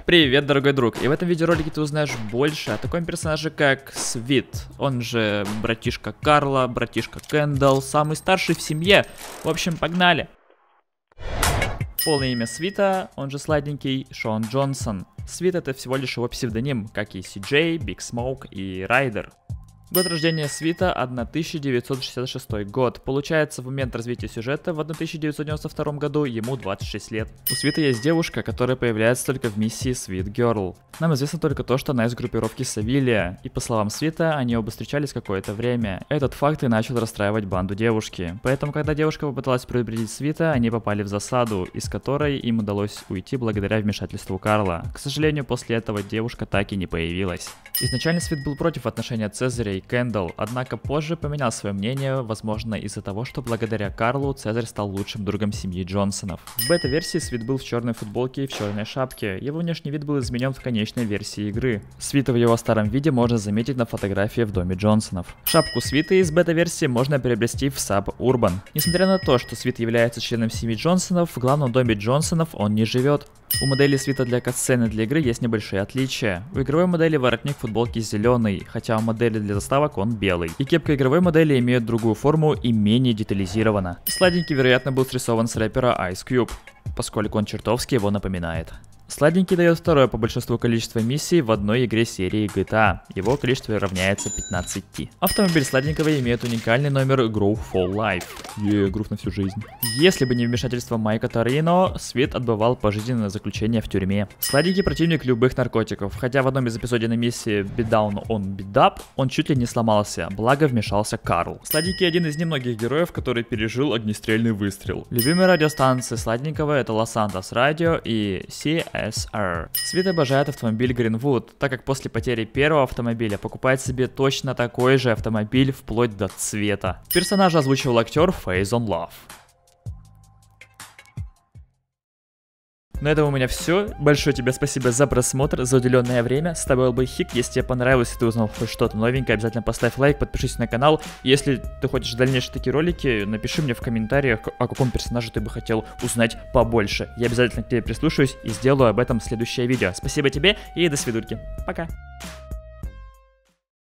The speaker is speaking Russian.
Привет, дорогой друг, и в этом видеоролике ты узнаешь больше о таком персонаже, как Свит, он же братишка Карла, братишка Кендалл, самый старший в семье. В общем, погнали! Полное имя Свита, он же сладенький, Шон Джонсон. Свит — это всего лишь его псевдоним, как и CJ, Big Smoke и Райдер. Год рождения Свита 1966 год. Получается, в момент развития сюжета в 1992 году ему 26 лет. У Свита есть девушка, которая появляется только в миссии Sweet Girl. Нам известно только то, что она из группировки Савилия, и по словам Свита, они оба встречались какое-то время. Этот факт и начал расстраивать банду девушки. Поэтому, когда девушка попыталась предупредить Свита, они попали в засаду, из которой им удалось уйти благодаря вмешательству Карла. К сожалению, после этого девушка так и не появилась. Изначально Свит был против отношения Цезаря и Кендалл, однако позже поменял свое мнение, возможно из-за того, что благодаря Карлу Цезарь стал лучшим другом семьи Джонсонов. В бета-версии Свит был в черной футболке и в черной шапке, его внешний вид был изменен в конечной версии игры. Свита в его старом виде можно заметить на фотографии в доме Джонсонов. Шапку Свита из бета-версии можно приобрести в Sub Urban. Несмотря на то, что Свит является членом семьи Джонсонов, в главном доме Джонсонов он не живет. У модели Свита для катсцены для игры есть небольшие отличия. У игровой модели воротник футболки зеленый, хотя у модели для заставок он белый. И кепка игровой модели имеет другую форму и менее детализирована. Сладенький, вероятно, был срисован с рэпера Ice Cube, поскольку он чертовски его напоминает. Сладенький дает второе по большинству количества миссий в одной игре серии GTA. Его количество равняется 15. Автомобиль Сладенького имеет уникальный номер Groove for Life. Грув на всю жизнь. Если бы не вмешательство Майка Торино, Свит отбывал пожизненное заключение в тюрьме. Сладенький противник любых наркотиков, хотя в одном из эпизодов на миссии Beat Down on Beat Up он чуть ли не сломался, благо вмешался Карл. Сладенький один из немногих героев, который пережил огнестрельный выстрел. Любимые радиостанции Сладенького это Los Santos Radio и CSR. Свит обожает автомобиль Greenwood, так как после потери первого автомобиля покупает себе точно такой же автомобиль вплоть до цвета. Персонажа озвучивал актер Faison Love. На этом у меня все. Большое тебе спасибо за просмотр, за уделенное время. С тобой был Хик. Если тебе понравилось и ты узнал хоть что-то новенькое, обязательно поставь лайк, подпишись на канал. Если ты хочешь дальнейшие такие ролики, напиши мне в комментариях, о каком персонаже ты бы хотел узнать побольше. Я обязательно к тебе прислушаюсь и сделаю об этом следующее видео. Спасибо тебе и до свидульки. Пока.